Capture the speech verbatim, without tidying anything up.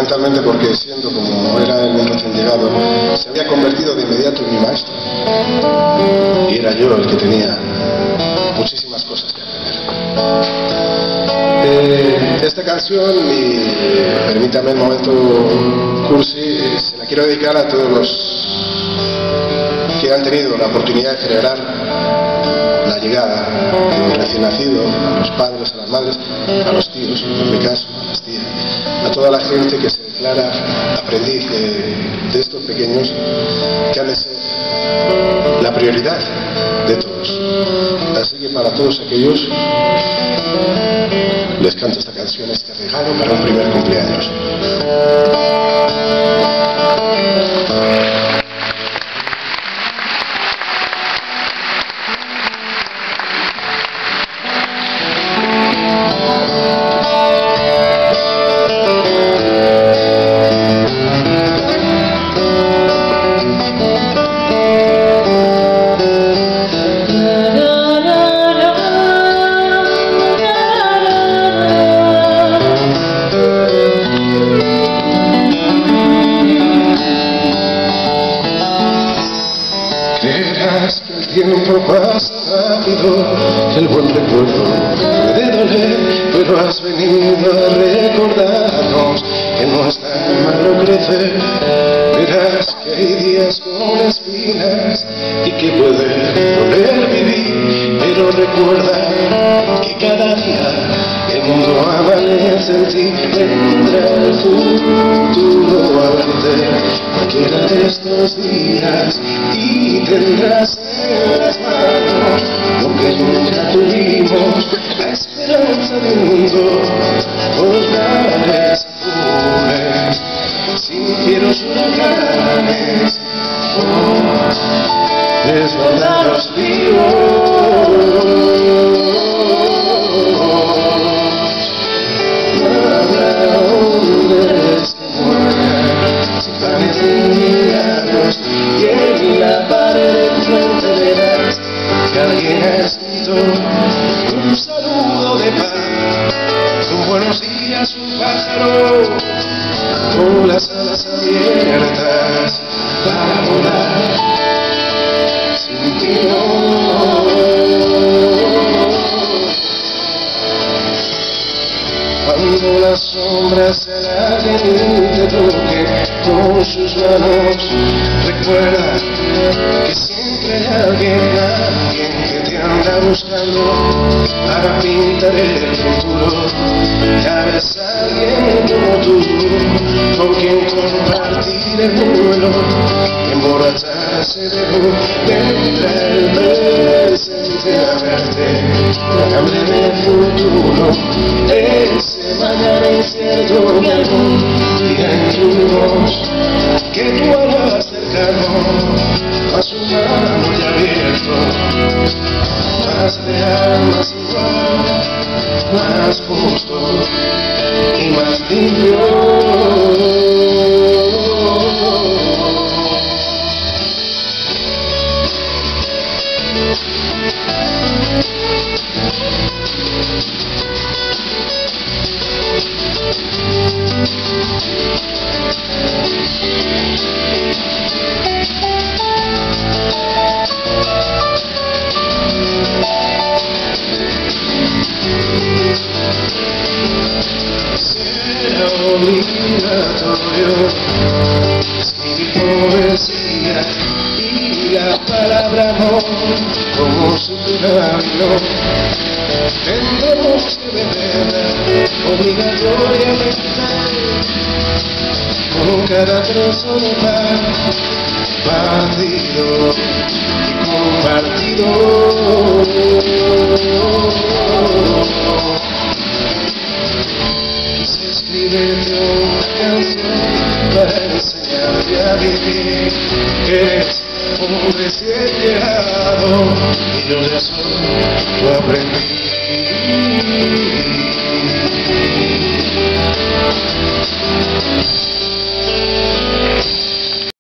fundamentalmente porque, siendo como era el un recién llegado, se había convertido de inmediato en mi maestro. Y era yo el que tenía muchísimas cosas que aprender. Eh, esta canción, y permítame el momento cursi, se la quiero dedicar a todos los que han tenido la oportunidad de celebrar la llegada del recién nacido, a los padres, a las madres, a los tíos, en mi caso, a las tías, a toda la gente que se declara aprendiz de, de estos pequeños que han de ser la prioridad de todos. Así que para todos aquellos les canto esta canción, este regalo para un primer cumpleaños. Creerás que el tiempo pasa rápido, que el buen recuerdo puede doler, pero has venido a recordarnos que no es tan malo crecer. Verás que hay días con espinas y que puede doler vivir, pero recuerda que cada día el mundo amanece en ti. Vendrá el futuro a verte cualquiera de estos días y tendrás en las manos lo que nunca tuvimos, la esperanza del mundo, los grandes azules, sin fieros huracanes, oh, desbordados vivos. Nada donde esté muerta, sin planes ni milagros, y en la pared enfrente verás que alguien ha escrito un saludo de paz, con buenos días un pájaro, con las alas abiertas para volar sin timón. Cuando las sombras se alarguen y te toquen con sus manos, recuerda que siempre hay alguien, alguien que te anda buscando para pintar el futuro. Ya ves a alguien como tú, con quien compartir el vuelo y emborracharse de luz. Vendrá el presente a verte con hambre de futuro, ese mañana incierto que algún día intuimos, que tú harás cercano a su mano ya abierto, más real, más igual, más justo y más limpio. Será obligatorio escribir poesía y la palabra amor como su término. Tendremos que beberla obligatoriamente con cada trozo de pan partido y compartido. Quise escribirte una canción para enseñarte a vivir. Eres un recién llegado y yo de eso lo aprendí.